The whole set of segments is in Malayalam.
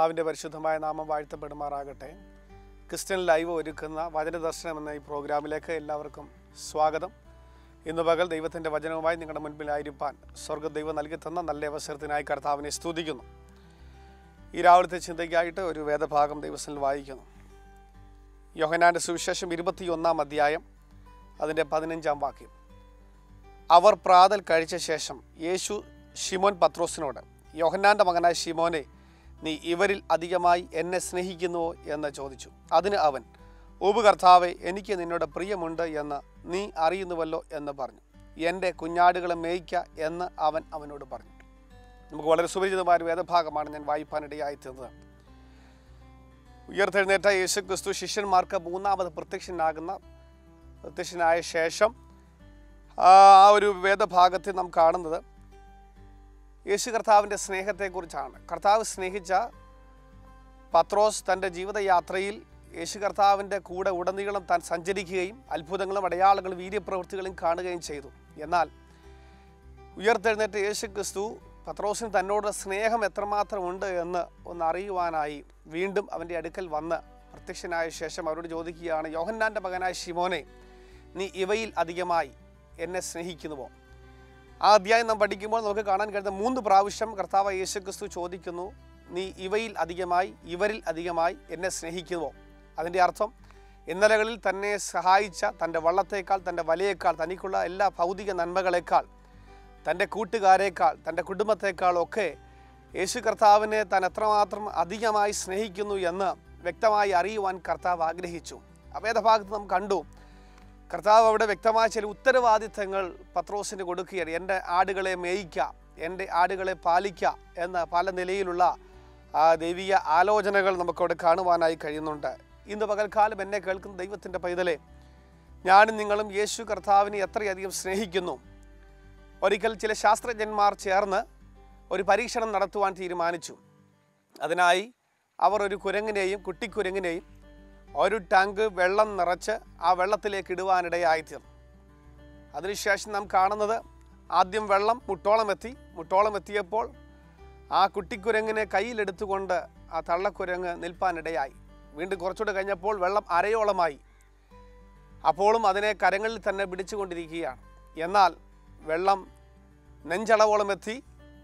കർത്താവിൻ്റെ പരിശുദ്ധമായ നാമം വാഴ്ത്തപ്പെടുമാറാകട്ടെ. ക്രിസ്ത്യൻ ലൈവ് ഒരുക്കുന്ന വചന ദർശനം എന്ന ഈ പ്രോഗ്രാമിലേക്ക് എല്ലാവർക്കും സ്വാഗതം. ഇന്ന് പകൽ ദൈവത്തിൻ്റെ വചനവുമായി നിങ്ങളുടെ മുൻപിലായിരിക്കാൻ സ്വർഗ്ഗദൈവം നൽകി തന്ന നല്ല അവസരത്തിനായി കർത്താവിനെ സ്തുതിക്കുന്നു. ഈ രാവിലത്തെ ചിന്തയ്ക്കായിട്ട് ഒരു വേദഭാഗം ദൈവത്തിൽ വായിക്കുന്നു. യോഹന്നാൻ്റെ സുവിശേഷം 21-ാം അധ്യായം അതിൻ്റെ 15-ാം വാക്യം. അവർ പ്രാതൽ കഴിച്ച ശേഷം യേശു ശിമോൻ പത്രോസിനോട്, യോഹന്നാൻ്റെ മകനായ ശിമോനെ, നീ ഇവരിൽ അധികമായി എന്നെ സ്നേഹിക്കുന്നുവോ എന്ന് ചോദിച്ചു. അതിന് അവൻ, ഓബ് കർത്താവേ, എനിക്ക് നിന്നോട് പ്രിയമുണ്ട് എന്ന് നീ അറിയുന്നുവല്ലോ എന്ന് പറഞ്ഞു. എൻ്റെ കുഞ്ഞാടുകളെ മേയ്ക്ക എന്ന് അവൻ അവനോട് പറഞ്ഞു. നമുക്ക് വളരെ സുപരിചിതമായ ഒരു വേദഭാഗമാണ് ഞാൻ വായിപ്പാനിടയായി തീർന്നത്. ഉയർത്തെഴുന്നേറ്റ യേശു ക്രിസ്തു ശിഷ്യന്മാർക്ക് മൂന്നാമത് പ്രത്യക്ഷനായ ശേഷം ആ ഒരു വേദഭാഗത്തിൽ നാം കാണുന്നത് യേശു കർത്താവിൻ്റെ സ്നേഹത്തെക്കുറിച്ചാണ്. കർത്താവ് സ്നേഹിച്ച പത്രോസ് തൻ്റെ ജീവിതയാത്രയിൽ യേശു കർത്താവിൻ്റെ കൂടെ ഉടനീളം താൻ സഞ്ചരിക്കുകയും അത്ഭുതങ്ങളും അടയാളങ്ങളും വീര്യപ്രവൃത്തികളും കാണുകയും ചെയ്തു. എന്നാൽ ഉയർത്തെഴുന്നേറ്റ യേശു ക്രിസ്തു പത്രോസിന് തന്നോട് സ്നേഹം എത്രമാത്രം ഉണ്ട് എന്ന് ഒന്നറിയുവാനായി വീണ്ടും അവൻ്റെ അടുക്കൽ വന്ന് പ്രത്യക്ഷനായ ശേഷം അവരോട് ചോദിക്കുകയാണ്, യോഹന്നാൻ്റെ മകനായ ശിമോനെ, നീ ഇവയിൽ അധികമായി എന്നെ സ്നേഹിക്കുന്നുവോ? ആ അധ്യായം നാം പഠിക്കുമ്പോൾ നമുക്ക് കാണാൻ കഴിയുന്ന 3 പ്രാവശ്യം കർത്താവ് യേശു ക്രിസ്തു ചോദിക്കുന്നു, നീ ഇവയിൽ അധികമായി, ഇവരിൽ അധികമായി എന്നെ സ്നേഹിക്കുന്നുവോ? അതിൻ്റെ അർത്ഥം, ഇന്നലകളിൽ തന്നെ സഹായിച്ച തൻ്റെ വള്ളത്തേക്കാൾ, തൻ്റെ വലയേക്കാൾ, തനിക്കുള്ള എല്ലാ ഭൗതിക നന്മകളേക്കാൾ, തൻ്റെ കൂട്ടുകാരേക്കാൾ, തൻ്റെ കുടുംബത്തേക്കാളൊക്കെ യേശു കർത്താവിനെ താൻ എത്രമാത്രം അധികമായി സ്നേഹിക്കുന്നു എന്ന് വ്യക്തമായി അറിയുവാൻ കർത്താവ് ആഗ്രഹിച്ചു. വേദഭാഗത്ത് നാം കണ്ടു, കർത്താവ് അവിടെ വ്യക്തമായ ചില ഉത്തരവാദിത്തങ്ങൾ പത്രോസിന് കൊടുക്കുകയാണ്. എൻ്റെ ആടുകളെ മേയിക്കുക, എൻ്റെ ആടുകളെ പാലിക്കുക എന്ന പല നിലയിലുള്ള ദൈവിക ആലോചനകൾ നമുക്കവിടെ കാണുവാനായി കഴിയുന്നുണ്ട്. ഇന്ന് പകൽക്കാലം എന്നെ കേൾക്കുന്ന ദൈവത്തിൻ്റെ പൈതലെ, ഞാനും നിങ്ങളും യേശു കർത്താവിനെ എത്രയധികം സ്നേഹിക്കുന്നു. ഒരിക്കൽ ചില ശാസ്ത്രജ്ഞന്മാർ ചേർന്ന് ഒരു പരീക്ഷണം നടത്തുവാൻ തീരുമാനിച്ചു. അതിനായി അവർ ഒരു കുരങ്ങിനെയും കുട്ടിക്കുരങ്ങിനെയും ഒരു ടാങ്ക് വെള്ളം നിറച്ച് ആ വെള്ളത്തിലേക്ക് ഇടുവാനിടയായിത്തീർന്നു. അതിനുശേഷം നാം കാണുന്നത്, ആദ്യം വെള്ളം മുട്ടോളം എത്തിയപ്പോൾ ആ കുട്ടിക്കുരങ്ങിനെ കയ്യിലെടുത്തുകൊണ്ട് ആ തള്ളക്കുരങ്ങ് നിൽപ്പാനിടയായി. വീണ്ടും കുറച്ചുകൂടെ കഴിഞ്ഞപ്പോൾ വെള്ളം അരയോളമായി. അപ്പോഴും അതിനെ കരങ്ങളിൽ തന്നെ പിടിച്ചുകൊണ്ടിരിക്കുകയാണ്. എന്നാൽ വെള്ളം നെഞ്ചളവോളം എത്തി.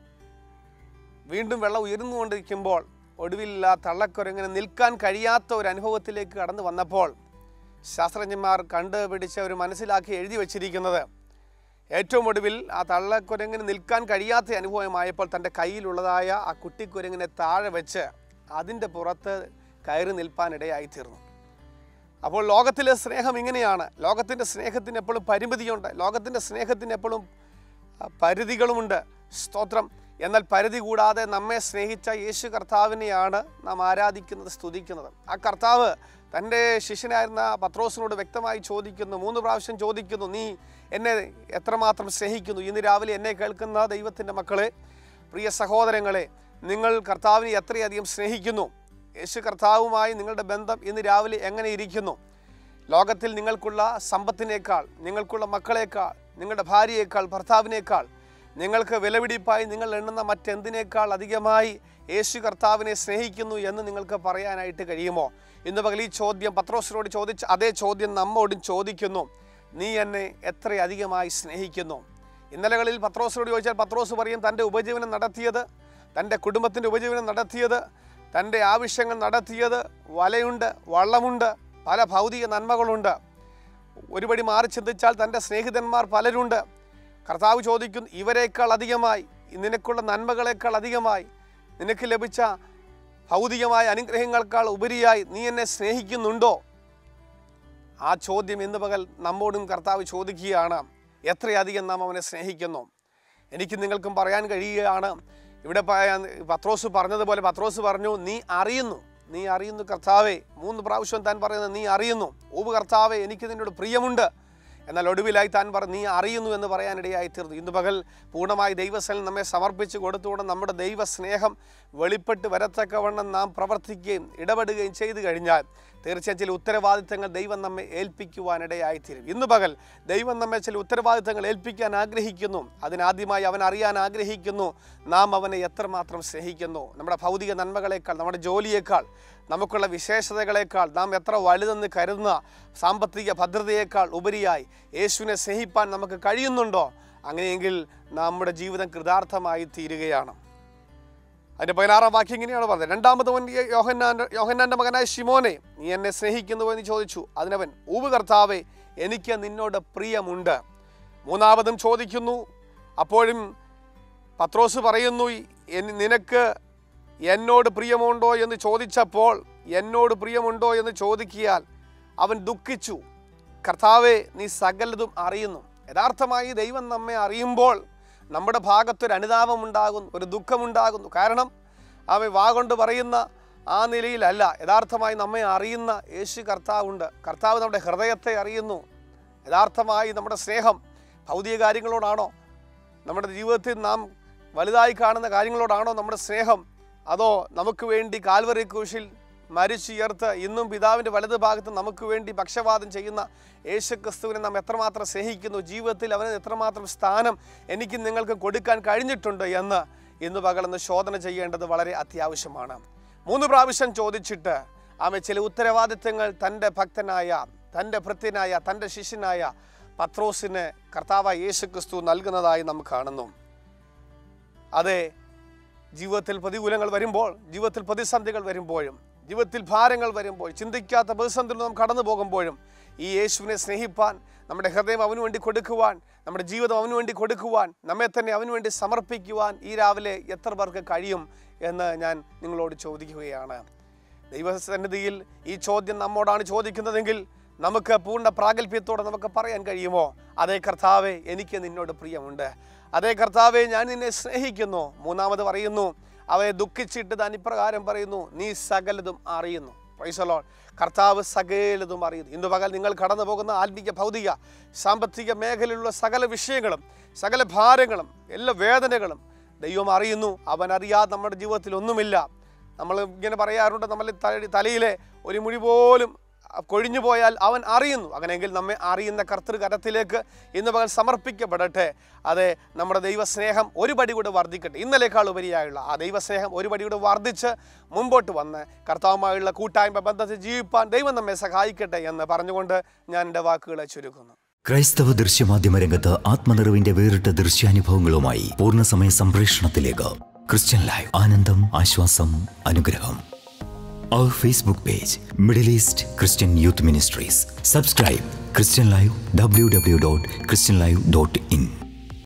വീണ്ടും വെള്ളം ഉയർന്നുകൊണ്ടിരിക്കുമ്പോൾ ഒടുവിൽ ആ തള്ളക്കുരങ്ങിന് നിൽക്കാൻ കഴിയാത്ത ഒരു അനുഭവത്തിലേക്ക് കടന്നു വന്നപ്പോൾ ശാസ്ത്രജ്ഞന്മാർ കണ്ടുപിടിച്ച് അവർ മനസ്സിലാക്കി എഴുതി വച്ചിരിക്കുന്നത്, ഏറ്റവും ഒടുവിൽ ആ തള്ളക്കുരങ്ങിന് നിൽക്കാൻ കഴിയാത്ത അനുഭവമായപ്പോൾ തൻ്റെ കയ്യിലുള്ളതായ ആ കുട്ടിക്കുരങ്ങിനെ താഴെ വെച്ച് അതിൻ്റെ പുറത്ത് കയറി നിൽപ്പാനിടയായിത്തീർന്നു. അപ്പോൾ ലോകത്തിലെ സ്നേഹം ഇങ്ങനെയാണ്. ലോകത്തിൻ്റെ സ്നേഹത്തിന് എപ്പോഴും പരിമിതിയുണ്ട്, ലോകത്തിൻ്റെ സ്നേഹത്തിന് എപ്പോഴും പരിധികളുമുണ്ട്. സ്തോത്രം. എന്നാൽ പരിധി കൂടാതെ നമ്മെ സ്നേഹിച്ച യേശു കർത്താവിനെയാണ് നാം ആരാധിക്കുന്നത്, സ്തുതിക്കുന്നത്. ആ കർത്താവ് തൻ്റെ ശിഷ്യനായിരുന്ന പത്രോസിനോട് വ്യക്തമായി ചോദിക്കുന്നു, 3 പ്രാവശ്യം ചോദിക്കുന്നു, നീ എന്നെ എത്രമാത്രം സ്നേഹിക്കുന്നു? ഇന്ന് രാവിലെ എന്നെ കേൾക്കുന്ന ദൈവത്തിൻ്റെ മക്കളെ, പ്രിയ സഹോദരങ്ങളെ, നിങ്ങൾ കർത്താവിനെ എത്രയധികം സ്നേഹിക്കുന്നു? യേശു കർത്താവുമായി നിങ്ങളുടെ ബന്ധം ഇന്ന് രാവിലെ എങ്ങനെ ഇരിക്കുന്നു? ലോകത്തിൽ നിങ്ങൾക്കുള്ള സമ്പത്തിനേക്കാൾ, നിങ്ങൾക്കുള്ള മക്കളേക്കാൾ, നിങ്ങളുടെ ഭാര്യയേക്കാൾ, ഭർത്താവിനേക്കാൾ, നിങ്ങൾക്ക് വിലപിടിപ്പായി നിങ്ങൾ എണ്ണുന്ന മറ്റെന്തിനേക്കാൾ അധികമായി യേശു കർത്താവിനെ സ്നേഹിക്കുന്നു എന്ന് നിങ്ങൾക്ക് പറയാനായിട്ട് കഴിയുമോ? ഇന്ന് പകൽ ഈ ചോദ്യം പത്രോസിനോട് ചോദിച്ച അതേ ചോദ്യം നമ്മോടും ചോദിക്കുന്നു, നീ എന്നെ എത്രയധികമായി സ്നേഹിക്കുന്നു? ഇന്നലകളിൽ പത്രോസിനോട് ചോദിച്ചാൽ പത്രോസ് പറയും, തൻ്റെ ഉപജീവനം നടത്തിയത്, തൻ്റെ കുടുംബത്തിൻ്റെ ഉപജീവനം നടത്തിയത്, തൻ്റെ ആവശ്യങ്ങൾ നടത്തിയത്, വലയുണ്ട്, വള്ളമുണ്ട്, പല ഭൗതിക നന്മകളുണ്ട്. ഒരുപടി മാറി ചിന്തിച്ചാൽ തൻ്റെ സ്നേഹിതന്മാർ പലരുണ്ട്. കർത്താവ് ചോദിക്കുന്നു, ഇവരെക്കാൾ അധികമായി, നിനക്കുള്ള നന്മകളേക്കാൾ അധികമായി, നിനക്ക് ലഭിച്ച ഭൗതികമായ അനുഗ്രഹങ്ങളെക്കാൾ ഉപരിയായി നീ എന്നെ സ്നേഹിക്കുന്നുണ്ടോ? ആ ചോദ്യം ഇന്ന് പകൽ നമ്മോടും കർത്താവ് ചോദിക്കുകയാണ്. എത്രയധികം നാം അവനെ സ്നേഹിക്കുന്നു? എനിക്ക് നിങ്ങൾക്കും പറയാൻ കഴിയുകയാണ്. ഇവിടെ പത്രോസ് പറഞ്ഞതുപോലെ പത്രോസ് പറഞ്ഞു, നീ അറിയുന്നു കർത്താവേ. 3 പ്രാവശ്യം താൻ പറയുന്നത് നീ അറിയുന്നു. ഓ കർത്താവേ, എനിക്ക് നിന്നോട് പ്രിയമുണ്ട് എന്നാൽ ഒടുവിലായി താൻ പറഞ്ഞു, നീ അറിയുന്നു എന്ന് പറയാനിടയായിത്തീർന്നു. ഇന്ന് പകൽ പൂർണ്ണമായി ദൈവസ്ഥലം നമ്മെ സമർപ്പിച്ച് കൊടുത്തുകൊണ്ട് നമ്മുടെ ദൈവസ്നേഹം വെളിപ്പെട്ട് വരത്തക്കവണ്ണം നാം പ്രവർത്തിക്കുകയും ഇടപെടുകയും ചെയ്തു കഴിഞ്ഞാൽ തീർച്ചയായും ചില ഉത്തരവാദിത്തങ്ങൾ ദൈവം നമ്മെ ഏൽപ്പിക്കുവാനിടയായിത്തീരും. ഇന്ന് പകൽ ദൈവം നമ്മെ ചില ഉത്തരവാദിത്തങ്ങൾ ഏൽപ്പിക്കാൻ ആഗ്രഹിക്കുന്നു. അതിനാദ്യമായി അവൻ അറിയാൻ ആഗ്രഹിക്കുന്നു നാം അവനെ എത്രമാത്രം സ്നേഹിക്കുന്നു. നമ്മുടെ ഭൗതിക നന്മകളേക്കാൾ, നമ്മുടെ ജോലിയേക്കാൾ, നമുക്കുള്ള വിശേഷതകളേക്കാൾ നാം എത്ര വലുതെന്ന് കരുതുന്ന സാമ്പത്തിക ഭദ്രതയേക്കാൾ ഉപരിയായി യേശുവിനെ സ്നേഹിപ്പാൻ നമുക്ക് കഴിയുന്നുണ്ടോ? അങ്ങനെയെങ്കിൽ നമ്മുടെ ജീവിതം കൃതാർത്ഥമായി തീരുകയാണ്. അതിൻ്റെ 16-ാം വാക്യം ഇങ്ങനെയാണ് പറഞ്ഞത്. രണ്ടാമത്തവൻ യോഹന്നാൻ്റെ മകനായ ശിമോനെ, നീ എന്നെ സ്നേഹിക്കുന്നുവോ എന്ന് ചോദിച്ചു. അതിനവൻ, ഉവ്വ് കർത്താവേ, എനിക്ക് നിന്നോട് പ്രിയമുണ്ട്. മൂന്നാമതും ചോദിക്കുന്നു. അപ്പോഴും പത്രോസ് പറയുന്നു, നിനക്ക് എന്നോട് പ്രിയമുണ്ടോ എന്ന് ചോദിച്ചപ്പോൾ എന്നോട് പ്രിയമുണ്ടോ എന്ന് ചോദിക്കിയാൽ അവൻ ദുഃഖിച്ചു. കർത്താവേ, നീ സകലതും അറിയുന്നു. യഥാർത്ഥമായി ദൈവം നമ്മെ അറിയുമ്പോൾ നമ്മുടെ ഭാഗത്തൊരു അനുതാപമുണ്ടാകുന്നു, ഒരു ദുഃഖമുണ്ടാകുന്നു. കാരണം അവൻ വാഗൊണ്ട് പറയുന്ന ആ നിലയിലല്ല. യഥാർത്ഥമായി നമ്മെ അറിയുന്ന യേശു കർത്താവുണ്ട്. കർത്താവ് നമ്മുടെ ഹൃദയത്തെ അറിയുന്നു. യഥാർത്ഥമായി നമ്മുടെ സ്നേഹം ഭൗതിക കാര്യങ്ങളോടാണോ, നമ്മുടെ ജീവിതത്തിൽ നാം വലുതായി കാണുന്ന കാര്യങ്ങളോടാണോ നമ്മുടെ സ്നേഹം? അതോ നമുക്ക് വേണ്ടി കാൽവറി ക്രൂശിൽ മരിച്ചുയർത്ത് ഇന്നും പിതാവിൻ്റെ വലതു ഭാഗത്ത് നമുക്ക് വേണ്ടി പക്ഷവാദം ചെയ്യുന്ന യേശു ക്രിസ്തുവിനെ നാം എത്രമാത്രം സ്നേഹിക്കുന്നു, ജീവിതത്തിൽ അവന് എത്രമാത്രം സ്ഥാനം എനിക്ക് നിങ്ങൾക്ക് കൊടുക്കാൻ കഴിഞ്ഞിട്ടുണ്ട് എന്ന് ഇന്ന് പകലൊന്ന് ശോധന ചെയ്യേണ്ടത് വളരെ അത്യാവശ്യമാണ്. 3 പ്രാവശ്യം ചോദിച്ചിട്ട് ആമേ ചില ഉത്തരവാദിത്തങ്ങൾ തൻ്റെ ഭക്തനായ, തൻ്റെ ഭൃത്യനായ, തൻ്റെ ശിഷ്യനായ പത്രോസിന് കർത്താവായ യേശു ക്രിസ്തു നൽകുന്നതായി നാം കാണുന്നു. അതെ, ജീവിതത്തിൽ പ്രതികൂലങ്ങൾ വരുമ്പോൾ, ജീവിതത്തിൽ പ്രതിസന്ധികൾ വരുമ്പോഴും, ജീവിതത്തിൽ ഭാരങ്ങൾ വരുമ്പോൾ, ചിന്തിക്കാത്ത പ്രതിസന്ധികൾ നാം കടന്നു പോകുമ്പോഴും ഈ യേശുവിനെ സ്നേഹിപ്പാൻ, നമ്മുടെ ഹൃദയം അവന് വേണ്ടി കൊടുക്കുവാൻ, നമ്മുടെ ജീവിതം അവന് വേണ്ടി കൊടുക്കുവാൻ, നമ്മെ തന്നെ അവന് വേണ്ടി സമർപ്പിക്കുവാൻ ഈ രാവിലെ എത്ര പേർക്ക് കഴിയും എന്ന് ഞാൻ നിങ്ങളോട് ചോദിക്കുകയാണ്. ദൈവസന്നിധിയിൽ ഈ ചോദ്യം നമ്മോടാണ് ചോദിക്കുന്നതെങ്കിൽ നമുക്ക് പൂർണ്ണ പ്രാഗൽഭ്യത്തോടെ നമുക്ക് പറയാൻ കഴിയുമോ? അതേ കർത്താവേ, എനിക്ക് നിന്നോട് പ്രിയമുണ്ട്. അതേ കർത്താവേ, ഞാൻ നിന്നെ സ്നേഹിക്കുന്നു. മൂന്നാമത് പറയുന്നു, അവയെ ദുഃഖിച്ചിട്ട് താൻ ഇപ്രകാരം പറയുന്നു, നീ സകലതും അറിയുന്നു. Praise the Lord. കർത്താവ് സകലതും അറിയുന്നു. ഇന്ന് പകൽ നിങ്ങൾ കടന്നു പോകുന്ന ആത്മീയ, ഭൗതിക, സാമ്പത്തിക മേഖലയിലുള്ള സകല വിഷയങ്ങളും, സകല ഭാരങ്ങളും, എല്ലാ വേദനകളും ദൈവം അറിയുന്നു. അവൻ അറിയാതെ നമ്മുടെ ജീവിതത്തിൽ ഒന്നുമില്ല. നമ്മൾ ഇങ്ങനെ പറയാറുണ്ട്, നമ്മൾ തലയിലെ ഒരു മുടി പോലും കൊഴിഞ്ഞു പോയാൽ അവൻ അറിയുന്നു. അങ്ങനെയെങ്കിൽ നമ്മെ അറിയുന്ന കർത്തൃകരത്തിലേക്ക് ഇന്ന് പകൽ സമർപ്പിക്കപ്പെടട്ടെ. അതെ, നമ്മുടെ ദൈവസ്നേഹം ഒരു പടി കൂടെ വർദ്ധിക്കട്ടെ. ഇന്നലേക്കാൾ ഉപരിയായുള്ള ആ ദൈവസ്നേഹം ഒരു പടി കൂടെ വർദ്ധിച്ച് മുമ്പോട്ട് വന്ന് കർത്താവുമായുള്ള കൂട്ടായ്മ ബന്ധത്തിൽ ജീവിപ്പാൻ ദൈവം നമ്മെ സഹായിക്കട്ടെ എന്ന് പറഞ്ഞുകൊണ്ട് ഞാൻ എൻ്റെ വാക്കുകളെ ചുരുക്കുന്നു. ക്രൈസ്തവ ദൃശ്യമാധ്യമ രംഗത്ത് ആത്മനിറവിന്റെ വേറിട്ട ദൃശ്യാനുഭവങ്ങളുമായി പൂർണ്ണസമയ സംപ്രേഷണത്തിലേക്ക് ക്രിസ്ത്യൻ ലൈവ്. ആനന്ദം, ആശ്വാസം, അനുഗ്രഹം. Our Facebook page, Middle East Christian Youth Ministries. Subscribe ChristianLIVE, www.christianlive.in.